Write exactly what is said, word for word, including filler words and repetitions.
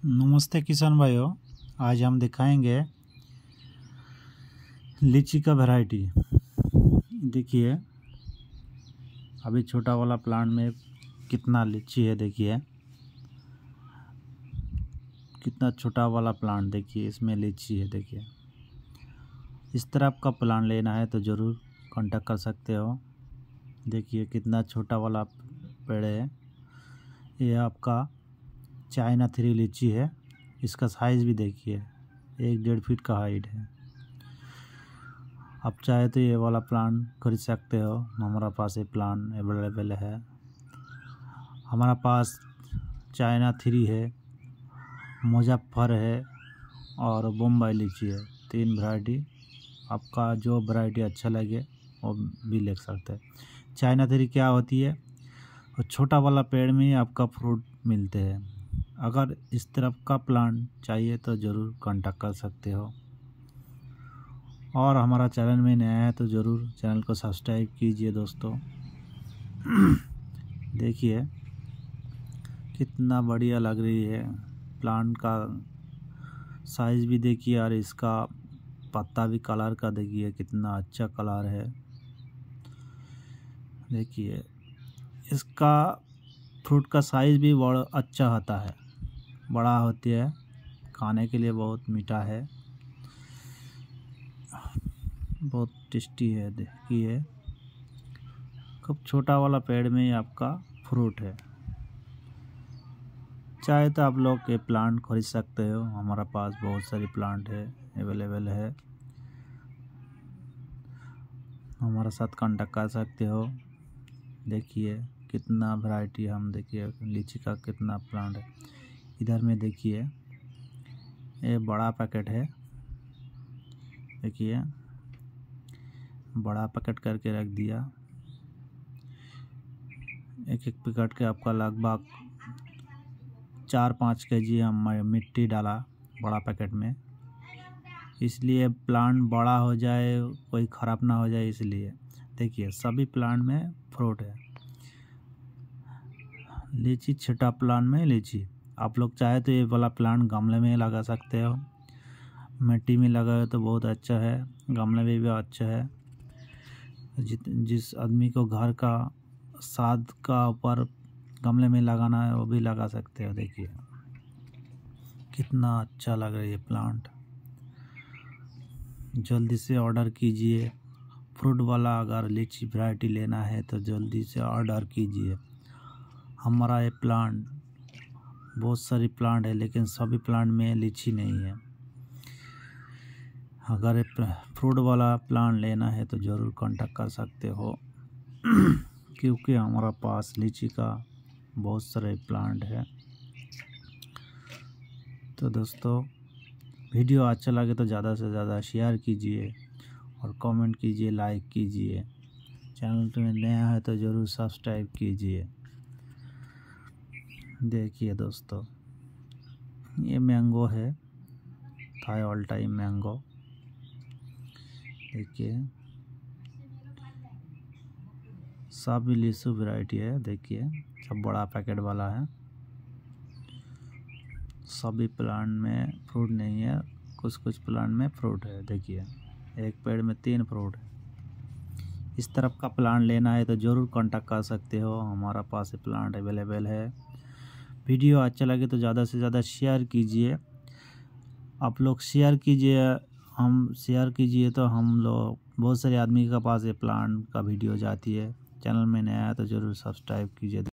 नमस्ते किसान भाइयों, आज हम दिखाएंगे लीची का वैरायटी। देखिए अभी छोटा वाला प्लांट में कितना लीची है। देखिए कितना छोटा वाला प्लांट, देखिए इसमें लीची है। देखिए इस तरह आपका प्लांट लेना है तो ज़रूर कांटेक्ट कर सकते हो। देखिए कितना छोटा वाला पेड़ है। ये आपका चाइना थ्री लीची है। इसका साइज़ भी देखिए एक डेढ़ फीट का हाइट है। आप चाहे तो ये वाला प्लांट खरीद सकते हो। हमारा पास ये प्लांट अवेलेबल है। हमारा पास चाइना थ्री है, मुजफ्फर है और बम्बई लीची है। तीन वैरायटी, आपका जो वैरायटी अच्छा लगे वो भी ले सकते हैं। चाइना थ्री क्या होती है, और छोटा वाला पेड़ में ही आपका फ्रूट मिलते हैं। अगर इस तरफ का प्लांट चाहिए तो ज़रूर कांटेक्ट कर सकते हो। और हमारा चैनल में नया है तो ज़रूर चैनल को सब्सक्राइब कीजिए दोस्तों। देखिए कितना बढ़िया लग रही है। प्लांट का साइज़ भी देखिए और इसका पत्ता भी कलर का देखिए कितना अच्छा कलर है। देखिए इसका फ्रूट का साइज़ भी बड़ा अच्छा होता है, बड़ा होती है, खाने के लिए बहुत मीठा है, बहुत टेस्टी है। देखिए खूब छोटा वाला पेड़ में ही आपका फ्रूट है। चाहे तो आप लोग ये प्लांट खरीद सकते हो। हमारा पास बहुत सारी प्लांट है, अवेलेबल है। हमारे साथ कांटेक्ट कर सकते हो। देखिए कितना वैरायटी, हम देखिए लीची का कितना प्लांट है। इधर में देखिए ये बड़ा पैकेट है। देखिए बड़ा पैकेट करके रख दिया। एक एक पैकेट के आपका लगभग चार पाँच के जी हम मिट्टी डाला बड़ा पैकेट में, इसलिए प्लांट बड़ा हो जाए, कोई ख़राब ना हो जाए इसलिए। देखिए सभी प्लांट में फ्रूट है। लीची छोटा प्लांट में लीची, आप लोग चाहे तो ये वाला प्लांट गमले में लगा सकते हो। मिट्टी में लगाए तो बहुत अच्छा है, गमले में भी अच्छा है। जित जिस आदमी को घर का साद का ऊपर गमले में लगाना है वो भी लगा सकते हो। देखिए कितना अच्छा लग रहा है ये प्लांट। जल्दी से ऑर्डर कीजिए। फ्रूट वाला अगर लीची वैरायटी लेना है तो जल्दी से ऑर्डर कीजिए। हमारा ये प्लांट, बहुत सारी प्लांट है लेकिन सभी प्लांट में लीची नहीं है। अगर ये फ्रूट वाला प्लांट लेना है तो ज़रूर कांटेक्ट कर सकते हो। क्योंकि हमारा पास लीची का बहुत सारे प्लांट है। तो दोस्तों वीडियो अच्छा लगे तो ज़्यादा से ज़्यादा शेयर कीजिए और कमेंट कीजिए, लाइक कीजिए। चैनल में नया है तो ज़रूर सब्सक्राइब कीजिए। देखिए दोस्तों ये मैंगो है, थाई ऑल टाइम मैंगो। देखिए सब लीची वैरायटी है। देखिए सब बड़ा पैकेट वाला है। सभी प्लांट में फ्रूट नहीं है, कुछ कुछ प्लांट में फ्रूट है। देखिए एक पेड़ में तीन फ्रूट है। इस तरफ का प्लांट लेना है तो ज़रूर कांटेक्ट कर सकते हो। हमारा पास प्लांट अवेलेबल है। वीडियो अच्छा लगे तो ज़्यादा से ज़्यादा शेयर कीजिए। आप लोग शेयर कीजिए, हम शेयर कीजिए तो हम लोग बहुत सारे आदमी के पास ये प्लांट का वीडियो जाती है। चैनल में नया है तो ज़रूर सब्सक्राइब कीजिए।